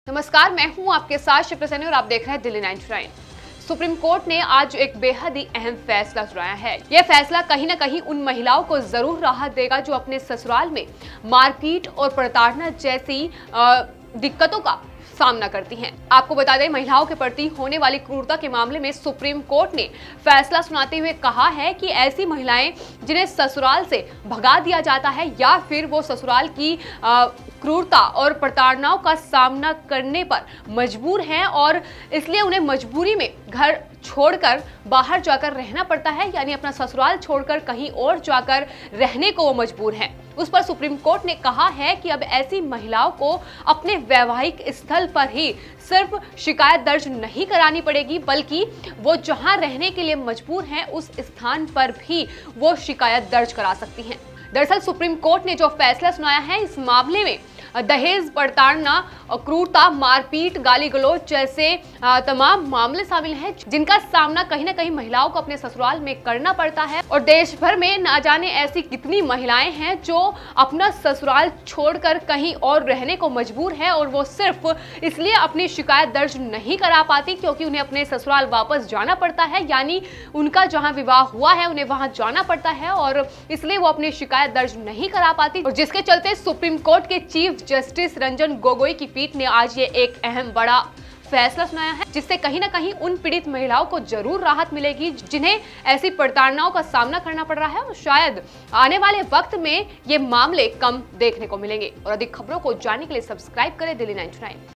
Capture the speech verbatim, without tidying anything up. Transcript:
नमस्कार, मैं हूं आपके साथ शिप्रा सैनी और आप देख रहे हैं Delhi ninety nine. Supreme Court ने आज एक बेहद ही अहम फैसला सुनाया है। यह फैसला कहीं न कहीं उन महिलाओं को जरूर राहत देगा जो अपने ससुराल में मारपीट और प्रताड़ना जैसी दिक्कतों का सामना करती हैं। आपको बता दें, महिलाओं के प्रति होने वाली क्रूरता के मामले में सुप्रीम कोर्ट ने फैसला सुनाते हुए कहा है कि ऐसी महिलाएं जिन्हें ससुराल से भगा दिया जाता है या फिर वो ससुराल की क्रूरता और प्रताड़नाओं का सामना करने पर मजबूर हैं और इसलिए उन्हें मजबूरी में घर छोड़कर बाहर जाकर रहना पड़ता है, यानी अपना ससुराल छोड़कर कहीं और जाकर रहने को वो मजबूर हैं। उस पर सुप्रीम कोर्ट ने कहा है कि अब ऐसी महिलाओं को अपने वैवाहिक स्थल पर ही सिर्फ शिकायत दर्ज नहीं करानी पड़ेगी, बल्कि वो जहां रहने के लिए मजबूर हैं उस स्थान पर भी वो शिकायत दर्ज करा सकती हैं। दरअसल सुप्रीम कोर्ट ने जो फैसला सुनाया है, इस मामले में दहेज, प्रताड़ना, क्रूरता, मारपीट, गाली गलौज जैसे तमाम मामले शामिल हैं जिनका सामना कहीं ना कहीं महिलाओं को अपने ससुराल में करना पड़ता है। और देश भर में ना जाने ऐसी कितनी महिलाएं हैं जो अपना ससुराल छोड़कर कहीं और रहने को मजबूर है और वो सिर्फ इसलिए अपनी शिकायत दर्ज नहीं करा पाती क्योंकि उन्हें अपने ससुराल वापस जाना पड़ता है, यानी उनका जहां विवाह हुआ है उन्हें वहां जाना पड़ता है और इसलिए वो अपनी शिकायत दर्ज नहीं करा पाती। और जिसके चलते सुप्रीम कोर्ट के चीफ जस्टिस रंजन गोगोई की पीठ ने आज ये एक अहम बड़ा फैसला सुनाया है, जिससे कहीं ना कहीं उन पीड़ित महिलाओं को जरूर राहत मिलेगी जिन्हें ऐसी प्रताड़नाओं का सामना करना पड़ रहा है और शायद आने वाले वक्त में ये मामले कम देखने को मिलेंगे। और अधिक खबरों को जानने के लिए सब्सक्राइब करें दिल्ली नाइन्टी नाइन।